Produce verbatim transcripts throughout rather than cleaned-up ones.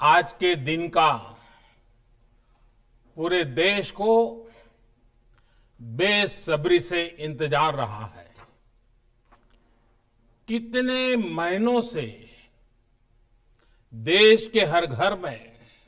आज के दिन का पूरे देश को बेसब्री से इंतजार रहा है। कितने महीनों से देश के हर घर में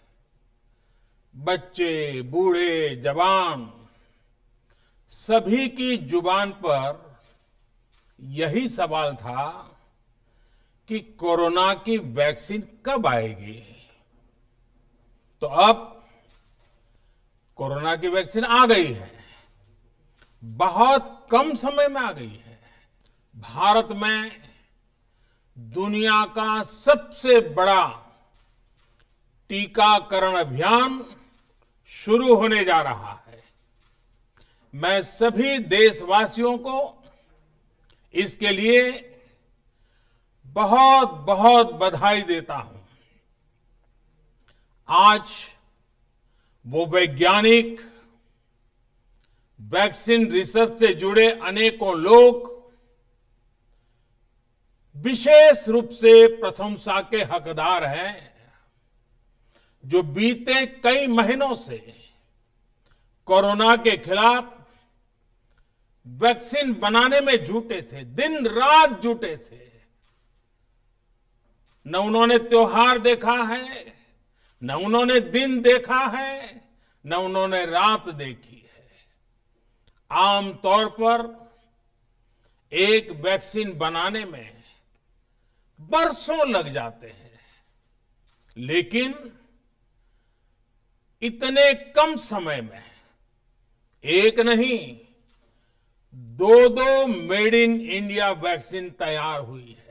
बच्चे, बूढ़े, जवान सभी की जुबान पर यही सवाल था कि कोरोना की वैक्सीन कब आएगी। तो अब कोरोना की वैक्सीन आ गई है, बहुत कम समय में आ गई है। भारत में दुनिया का सबसे बड़ा टीकाकरण अभियान शुरू होने जा रहा है। मैं सभी देशवासियों को इसके लिए बहुत बहुत बधाई देता हूं। आज वो वैज्ञानिक, वैक्सीन रिसर्च से जुड़े अनेकों लोग विशेष रूप से प्रशंसा के हकदार हैं, जो बीते कई महीनों से कोरोना के खिलाफ वैक्सीन बनाने में जुटे थे, दिन रात जुटे थे। न उन्होंने त्योहार देखा है, न उन्होंने दिन देखा है, न उन्होंने रात देखी है। आमतौर पर एक वैक्सीन बनाने में बरसों लग जाते हैं, लेकिन इतने कम समय में एक नहीं, दो दो मेड इन इंडिया वैक्सीन तैयार हुई है।